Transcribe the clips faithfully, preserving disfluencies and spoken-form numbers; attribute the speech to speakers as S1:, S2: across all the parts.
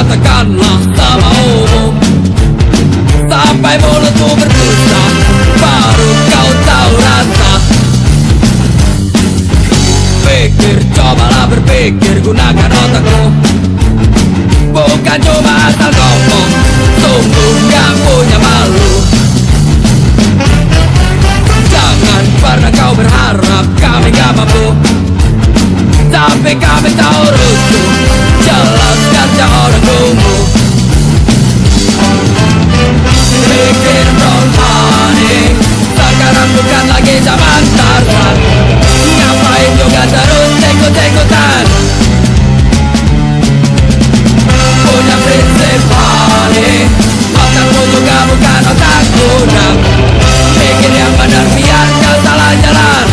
S1: katakanlah sama umum. Sampai mulutmu berbusa, baru kau tahu rasa. Pikir, cobalah berpikir, gunakan otakmu. Bukan cuma asal ngomong, sungguh gak punya malu. Jangan pernah kau berharap kami gak mampu, tapi kami tahu rusuh, jelas kerja orang tunggu. Pikir dong honey, sekarang bukan lagi zaman Tarzan. Ngapain juga terus ikut-ikutan? Punya prinsip honey, otakmu juga bukan otak kuda. Pikir yang benar biar kau salah jalan.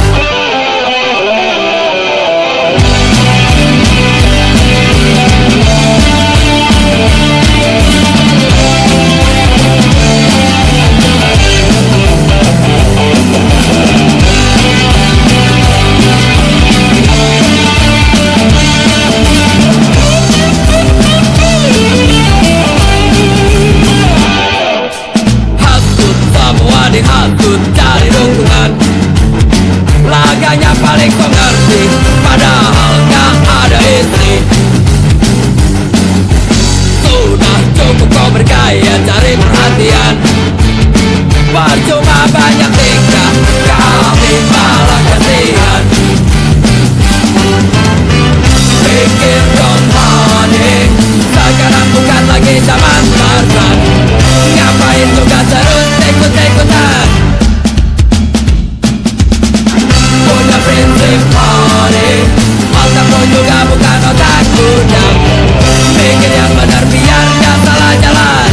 S1: Dihasut cari dukungan, laganya paling kau ngerti, padahal gak ada istri. Sudah cukup kau bergaya cari perhatian, percuma banyak tingkah, kami malah kasihan. Pikir dong honey, sekarang bukan lagi zaman Tarzan. Ngapain juga terus ikut-ikutan? Punya prinsip honey, otakmu juga bukan otak kuda. Pikir yang benar biar gak salah jalan.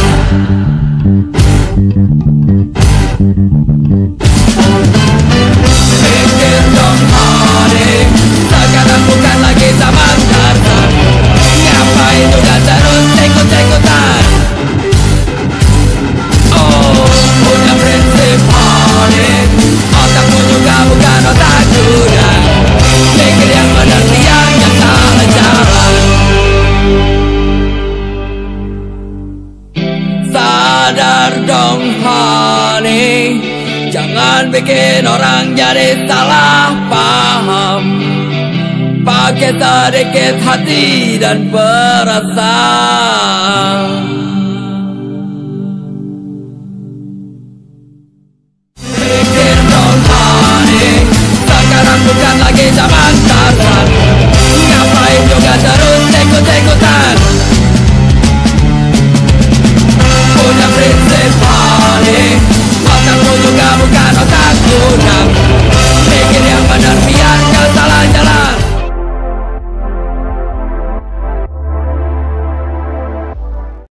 S1: Pikir dong honey, sekarang bukan lagi zaman Tarzan. Ngapain juga terus ikut-ikutan? Punya prinsip honey, otakmu juga bukan otak kuda. Pikir yang benar biar gak salah jalan. Sadar dong honey, jangan bikin orang jadi salah paham. Pakai sedikit hati dan perasaan.